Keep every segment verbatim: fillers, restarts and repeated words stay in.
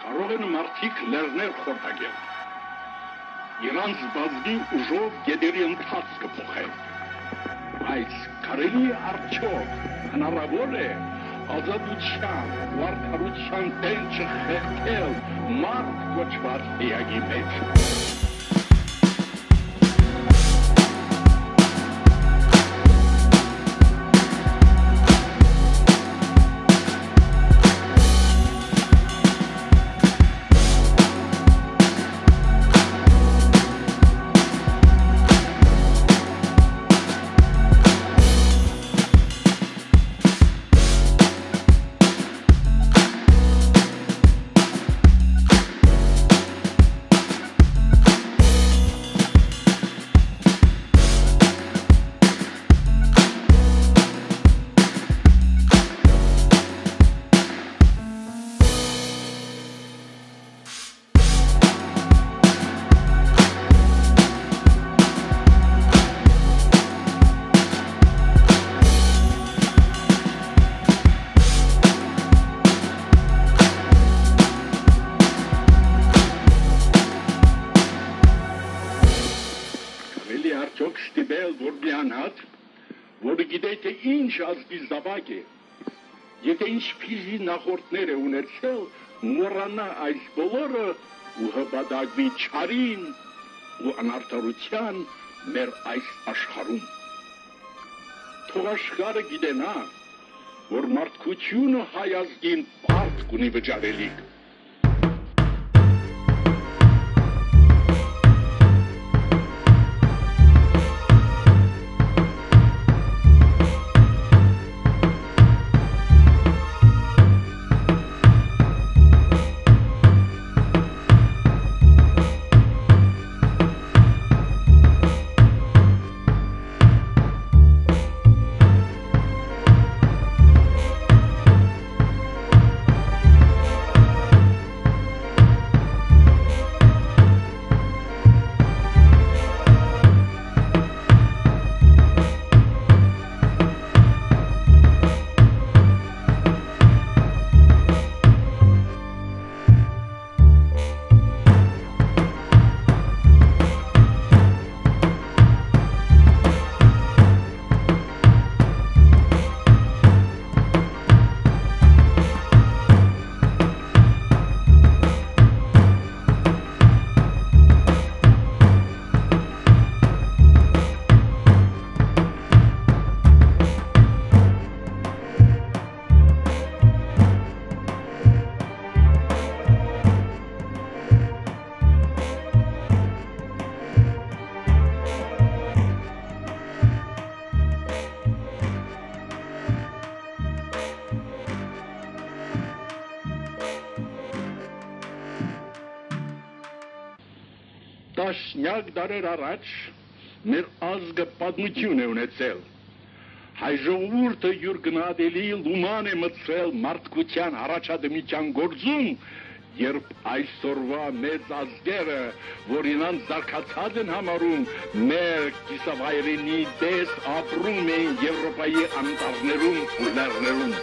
կարող են մարդիկ լեռներ խորտակել։ Իրանց բազգի ուժով գետերի ընթացքը փոխել։ Այս կարելի արդյոք հնարավոր է ազատության, վարդարության տենչը խեղդել մարդ կոչված էակի մեջ։ Ինչ ազգի զավակ է, եթե ինչպիսի նախորդներ է ունեցել, մոռանա այս բոլորը ու հպատակվի չարին ու անարդարության մեր այս աշխարհում։ Թող աշխարհը գիտենա, որ մարդկությունը հայ ազգին Partq ունի վճարելիք։ Տասնյակ դարեր առաջ մեր ազգը պատմություն է ունեցել։ Հայ ժողովուրդը յուր գնահատելի լուման է մտցրել մարդկության առաջադիմության գործում, երբ այսօրվա մեծ ազգերը, որ իրանց զարգացած են համարում, մեր կիսավայրենի պես ապրում են Եվրոպայի անտառներում ու լեռներում։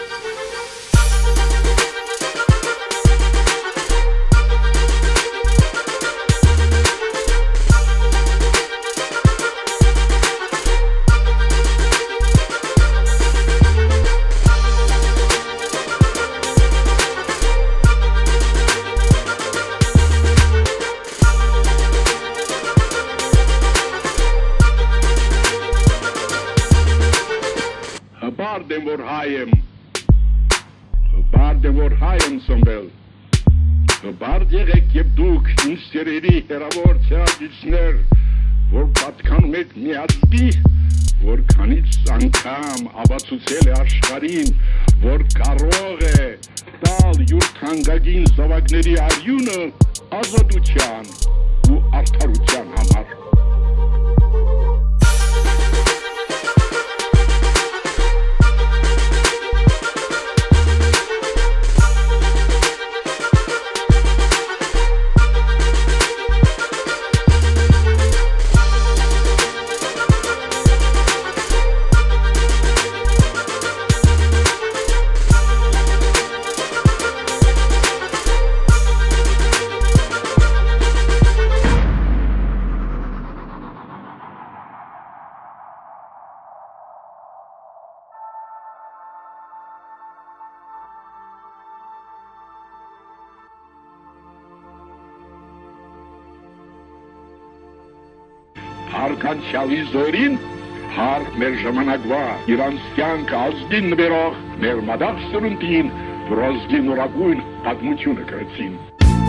Որ հայ եմ, հպարդ եմ, որ հայ եմ սոմբել, հպարդ եղեք և դուք ինձ սերերի հերավոր ծերագիչներ, որ պատկանում եք մի ազգի, որ քանից անգամ ապացուցել է աշխարհին, որ կարող է տալ յուր թանկագին զավակների արյունը ազատության ու արդարության համար։ Հարկանչալի զորին, հարկ մեր ժամանակվա, իրանց կյանքը ազգին նվերող, մեր մադաղ սրունտին, որ ազգի նորագույն պատմությունը կրեցին։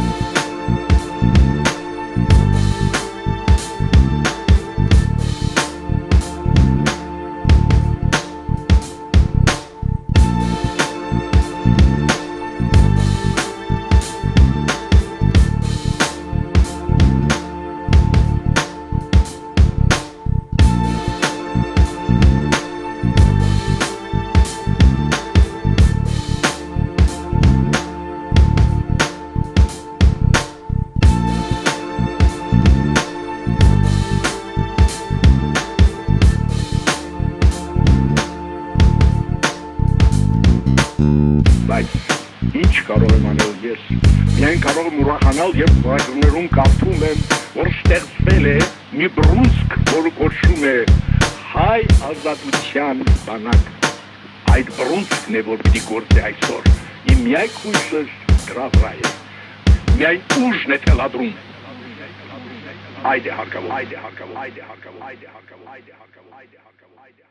Ինչ կարող եմ անել ես, միայն կարող եմ ուրախանալ և ծրագրերում կարդում եմ, որ ստեղծվել է մի բռունցք, որը կոչվում է հայ ազատության բանակ։ Այդ բռունցքն է, որ պիտի գործի այսօր, իմ միակ հույսս դրա վրա է, միայն ուժն է թելադրում։ Այդ է հարկավոր, այդ է հարկավոր, այդ է հարկավոր, այդ է հարկավոր, այդ է հարկավոր, այդ է հարկավոր, այդ է հարկավոր։